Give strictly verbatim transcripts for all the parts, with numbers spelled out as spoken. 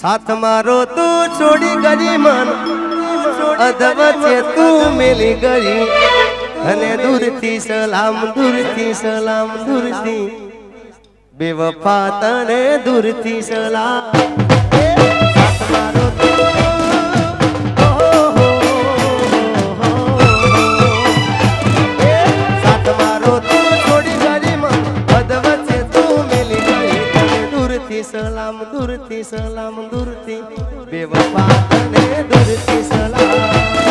साथ मारो तू छोड़ी गई मन अधवचे तू मिली गई अने दूर थी सलाम दूर थी सलाम दूर थी बेवफा तने दूर थी सलाम साथ मारो तू साथ मारो तू छोड़ी गई मन अधवचे तू मिली गई तने दूर थी सलाम दूर थी सलाम दूर थी बेवफा तने दूर थी सलाम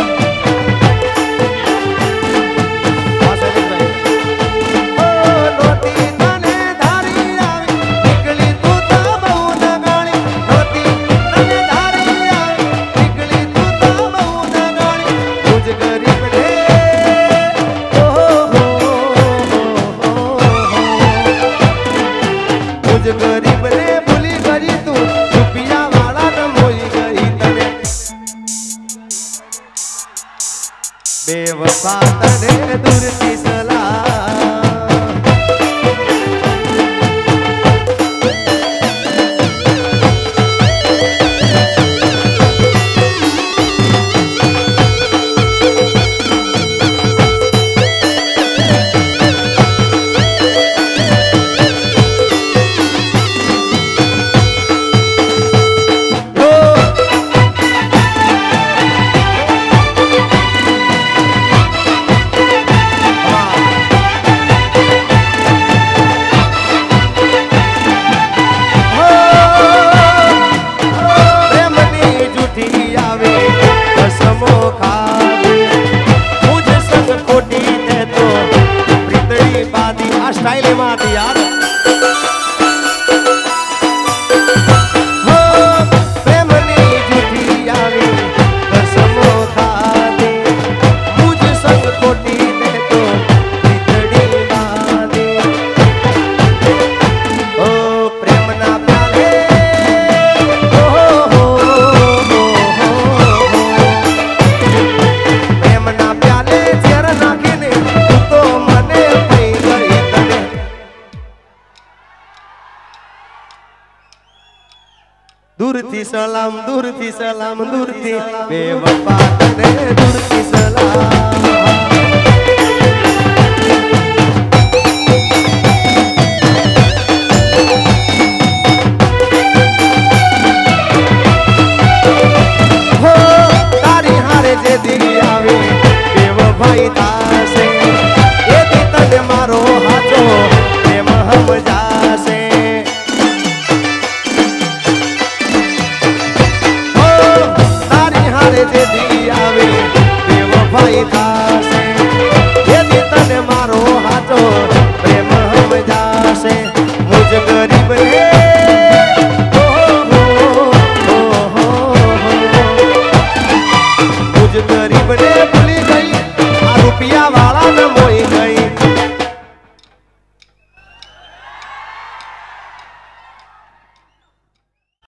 बेवफा तने दूर थी सलाम स्टाइल मारती यार हो प्रेमनी झूठी आवी कसमो खादी मुझ संग खोटी दे तो भीतड़ी बांधी ओ प्रेमना प्याले ओ हो प्रेमना प्याले जर नाखीने तो मने पई गई दूर थी सलाम दूर थी सलाम दूर थी बेवफा तने दूर थी सलाम हो तारी हारे जे दी आवे बेवफाई तासे ये दी तने मारो हाथो प्रेम हम जासे जे दी आवे बेवफाई तासे यदि तने मारो हाथो प्रेम हम जासे मुझ गरीब ने ओ हो हो हो मुझ गरीब ने भूली गई आ रुपया वाला न